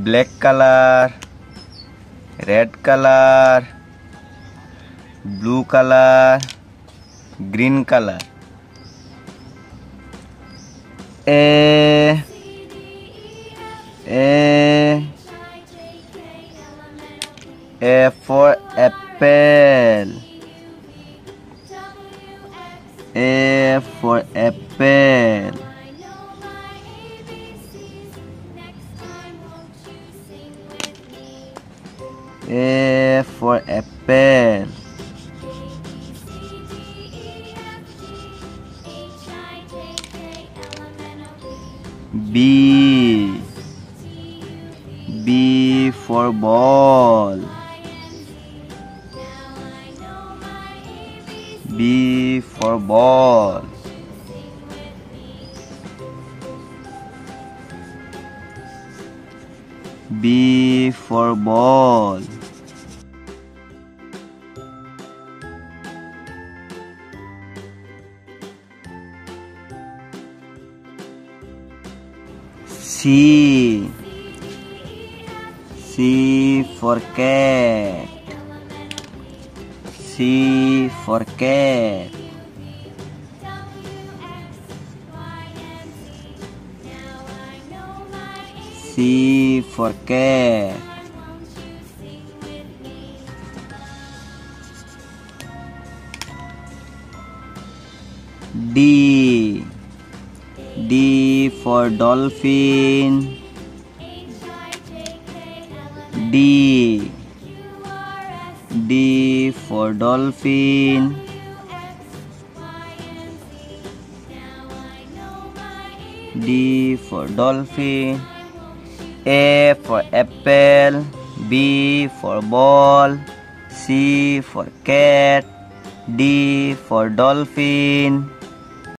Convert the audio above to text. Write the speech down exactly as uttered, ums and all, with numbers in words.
black color, red color, blue color, green color. A A A for apple. A for apple. A for apple. B B for ball. B for ball. B for ball. C C for cat. C for cat. C for cat. D D for dolphin. D D for dolphin. D for dolphin. A for apple. B for ball. C for cat. D for dolphin.